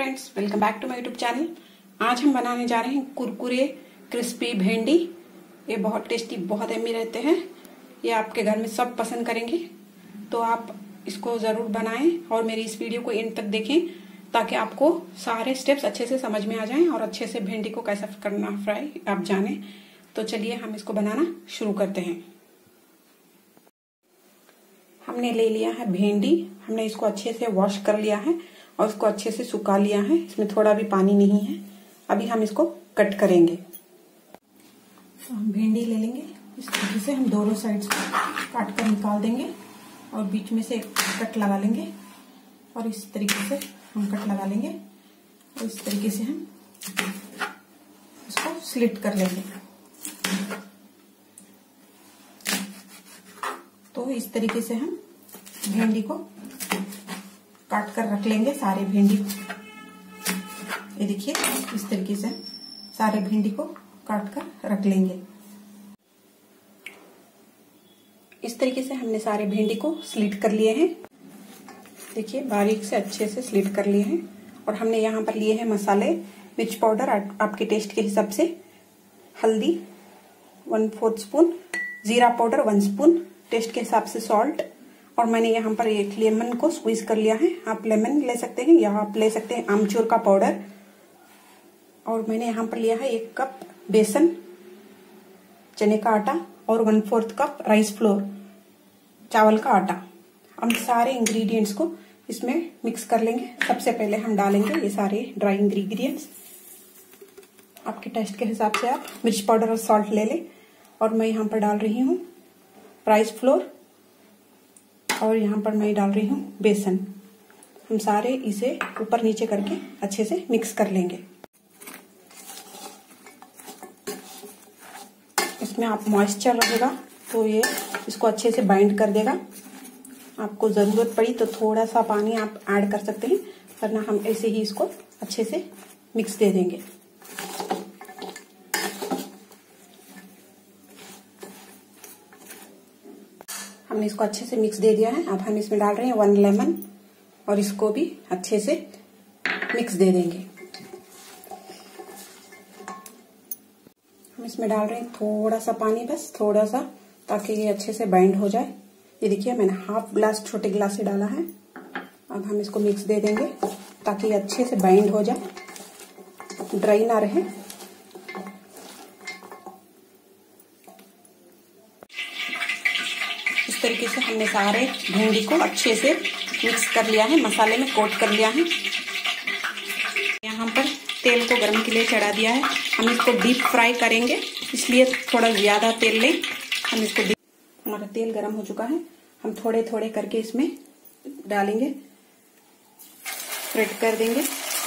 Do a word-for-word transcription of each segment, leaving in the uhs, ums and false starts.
Friends, welcome back to my YouTube channel. आज हम बनाने जा रहे हैं कुरकुरे क्रिस्पी भिंडी। ये बहुत टेस्टी, बहुत यम्मी रहते हैं। ये आपके घर में सब पसंद करेंगे, तो आप इसको ज़रूर बनाएं और मेरी इस वीडियो को एंड तक देखें ताकि आपको सारे स्टेप्स अच्छे से समझ में आ जाएं और अच्छे से भिंडी को कैसा करना फ्राई आप जानें। तो चलिए हम इसको बनाना शुरू करते हैं। हमने ले लिया है भिंडी। हमने इसको अच्छे से वॉश कर लिया है और इसको अच्छे से सुखा लिया है। इसमें थोड़ा भी पानी नहीं है। अभी हम इसको कट करेंगे। तो हम भिंडी ले लेंगे, इस तरीके से हम दोनों साइड से काट कर निकाल देंगे और बीच में से एक कट लगा लेंगे और इस तरीके से हम कट लगा लेंगे और इस तरीके से हम इसको स्लिट कर लेंगे। तो इस तरीके से हम भिंडी को काट कर रख लेंगे, सारे भिंडी। ये देखिए, इस तरीके से सारे भिंडी को काट कर रख लेंगे। इस तरीके से हमने सारे भिंडी को स्लिट कर लिए हैं। देखिए, बारीक से अच्छे से स्लिट कर लिए हैं। और हमने यहाँ पर लिए हैं मसाले, मिर्च पाउडर आपके टेस्ट के हिसाब से, हल्दी वन फोर्थ स्पून, जीरा पाउडर वन स्पून, टेस्ट के हिसाब से सॉल्ट। और मैंने यहाँ पर एक लेमन को स्क्वीज कर लिया है। आप लेमन ले सकते हैं या आप ले सकते हैं आमचूर का पाउडर। और मैंने यहाँ पर लिया है एक कप बेसन, चने का आटा और one fourth cup rice flour, चावल का आटा। हम सारे इंग्रेडिएंट्स को इसमें मिक्स कर लेंगे। सबसे पहले हम डालेंगे ये सारे ड्राई इंग्रेडिएंट्स। आपके टेस्ट के हिसाब से आप मिर्च पाउडर और सॉल्ट ले लें। और मैं यहाँ पर डाल रही हूँ राइस फ्लोर और यहाँ पर मैं डाल रही हूँ बेसन। हम सारे इसे ऊपर नीचे करके अच्छे से मिक्स कर लेंगे। इसमें आप मॉइस्चर रहेगा तो ये इसको अच्छे से बाइंड कर देगा। आपको ज़रूरत पड़ी तो थोड़ा सा पानी आप ऐड कर सकते हैं, वरना हम ऐसे ही इसको अच्छे से मिक्स दे देंगे। हमने इसको अच्छे से मिक्स दे दिया है। अब हम इसमें डाल रहे हैं वन लेमन और इसको भी अच्छे से मिक्स दे देंगे। हम इसमें डाल रहे हैं थोड़ा सा पानी, बस थोड़ा सा, ताकि ये अच्छे से बाइंड हो जाए। ये देखिए, मैंने हाफ ग्लास छोटे ग्लास से डाला है। अब हम इसको मिक्स दे देंगे ताकि ये अच्छे से बाइंड हो जाए, ड्राई ना रहे। इस तरीके से हमने सारे भिंडी को अच्छे से मिक्स कर लिया है, मसाले में कोट कर लिया है। यहाँ पर तेल को गर्म के लिए चढ़ा दिया है। हम इसको डीप फ्राई करेंगे, इसलिए थोड़ा ज्यादा तेल लें। हम इसको डीप, हमारा तेल गर्म हो चुका है। हम थोड़े थोड़े करके इसमें डालेंगे, स्प्रेड कर देंगे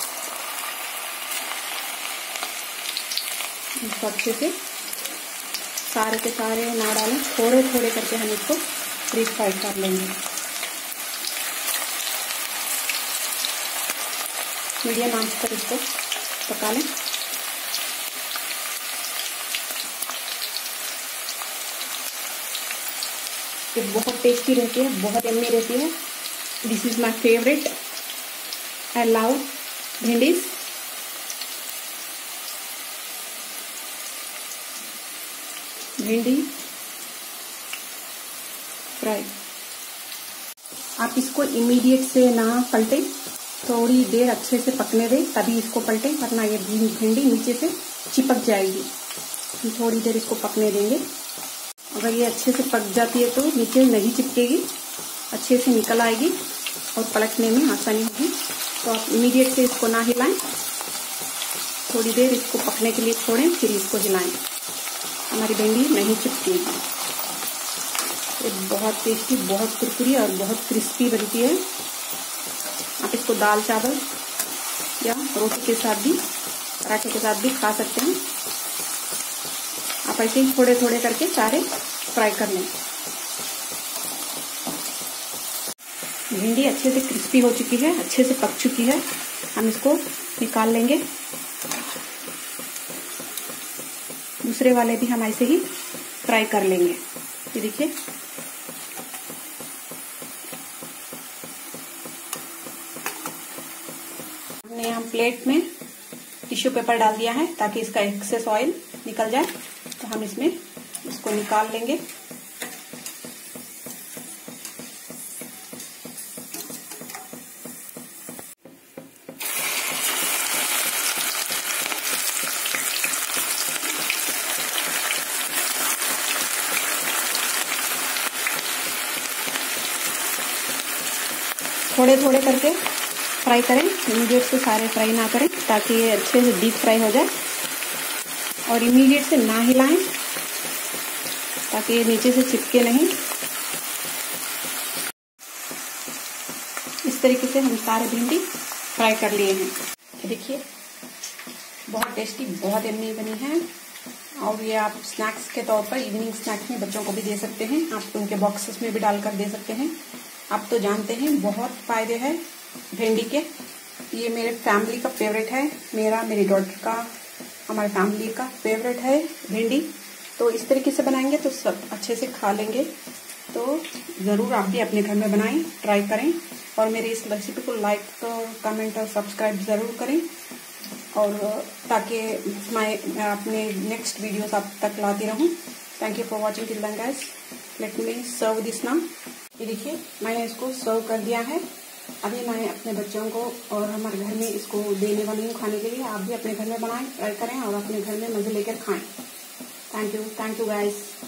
इसको अच्छे से। सारे के सारे ना डालें, थोड़े थोड़े करके हम इसको डीप फ्राई कर लेंगे। मीडियम आंच पर इसको पका लें। ये बहुत टेस्टी रहती है, बहुत यम्मी रहती है। This is my favourite. I love bhindis. Bhindi fry. आप इसको इमीडिएट से ना पलटें, थोड़ी देर अच्छे से पकने दें, तभी इसको पलटें, वरना ये भिंडी नीचे से चिपक जाएगी। हम थोड़ी देर इसको पकने देंगे। अगर ये अच्छे से पक जाती है तो नीचे नहीं चिपकेगी, अच्छे से निकल आएगी और पलटने में आसानी होगी। तो आप इमीडिएट से इसको ना हिलाएं, थोड़ी देर इसको पकने के लिए छोड़ें, फिर इसको हिलाएं। हमारी भिंडी नहीं चिपकेगी। ये बहुत टेस्टी, बहुत कुरकुरी और बहुत क्रिस्पी बनती है। आप इसको दाल चावल या रोटी के साथ भी, पराठे के साथ भी खा सकते हैं। आप ऐसे ही थोड़े थोड़े करके सारे फ्राई कर लें। भिंडी अच्छे से क्रिस्पी हो चुकी है, अच्छे से पक चुकी है। हम इसको निकाल लेंगे। दूसरे वाले भी हम ऐसे ही फ्राई कर लेंगे। ये देखिए, हमने यहाँ प्लेट में टिश्यू पेपर डाल दिया है ताकि इसका एक्सेस ऑयल निकल जाए। तो हम इसमें इसको निकाल लेंगे। थोड़े थोड़े करके फ्राई करें, इमीडिएट से सारे फ्राई ना करें ताकि ये अच्छे से डीप फ्राई हो जाए। और इमीडिएट से ना हिलाएं ताकि ये नीचे से चिपके नहीं। इस तरीके से हम सारे भिंडी फ्राई कर लिए हैं। देखिए बहुत टेस्टी, बहुत यम्मी बनी है। और ये आप स्नैक्स के तौर पर इवनिंग स्नैक्स में बच्चों को भी दे सकते हैं। आप उनके बॉक्सेस में भी डालकर दे सकते हैं। आप तो जानते हैं बहुत फायदे हैं भिंडी के। ये मेरे फैमिली का फेवरेट है, मेरा, मेरी डॉटर का, हमारे फैमिली का फेवरेट है भिंडी। तो इस तरीके से बनाएंगे तो सब अच्छे से खा लेंगे। तो ज़रूर आप भी अपने घर में बनाएं, ट्राई करें। और मेरी इस रेसिपी को लाइक, कमेंट और सब्सक्राइब ज़रूर करें। और ताकि मैं अपने नेक्स्ट वीडियोस आप तक लाती रहूं। Thank you for watching till then guys. Let me serve this now. ये देखिए मैंने इसको सर्व कर दिया है। अभी मैं अपने बच्चों को और हमारे घर में इसको देने वाली हूँ खाने के लिए। आप भी अपने घर में बनाएं, ट्राई करें और अपने घर में मज़े लेकर खाएं। Thank you, thank you guys.